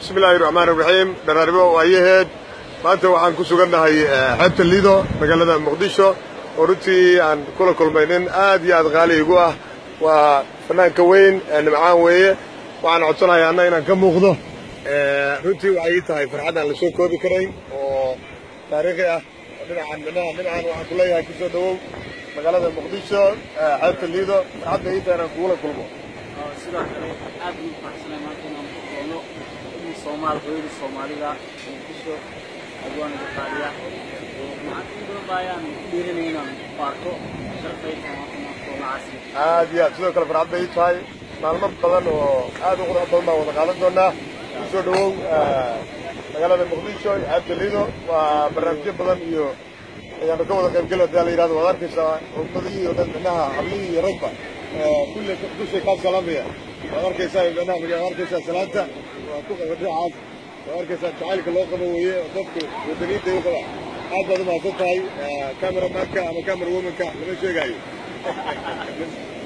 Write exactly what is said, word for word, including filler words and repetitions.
بسم الله الرحمن الرحيم دراربه وايهد maanta waxaan ku sugannahay xeebta Lido magaalada Muqdisho oo runtii aan kula kulmaynin aad iyo aad qaali igu ah waa fanaanka weyn nimcaan weeye waxaan codsanayaa anna inaan ka muuqdo runtii waxay tahay farxad aan la soo koobi karayn oo taariikhi ah dhinacan dhinacan dhinacan waxaan ku leeyahay ku soo dhawow magaalada Muqdisho xeebta Lido farxadda ay tahay inaan kula kulmo sidoo kale aad u faraxsanahay maanta inaan ku kulmo Soomaal hooyada Soomaalida Muqdisho أجوان القارية معتبر بايان ديرنا باركو شرفين كمان عاصي. هذه أشياء كل فرد بيتهاي معلومات بدن وهذا غير هذولنا وذكرنا دونا يسودون مجال المقدسة عبد الليدو وبرنامج بدن يو يعني كم ذا كم ده اللي هذا وذاك الشيء ومضي ودنها حبلي ربع كل كل شيء كان سلام فيها وذاك الشيء أنا من وذاك الشيء سلامته وكل غير عاد وأركز تعالك الله قبل وياه وضبط ودليل ده يقطع هذا ما قطعي كاميرا مكة أما كاميرا ومكة لما شيء جاي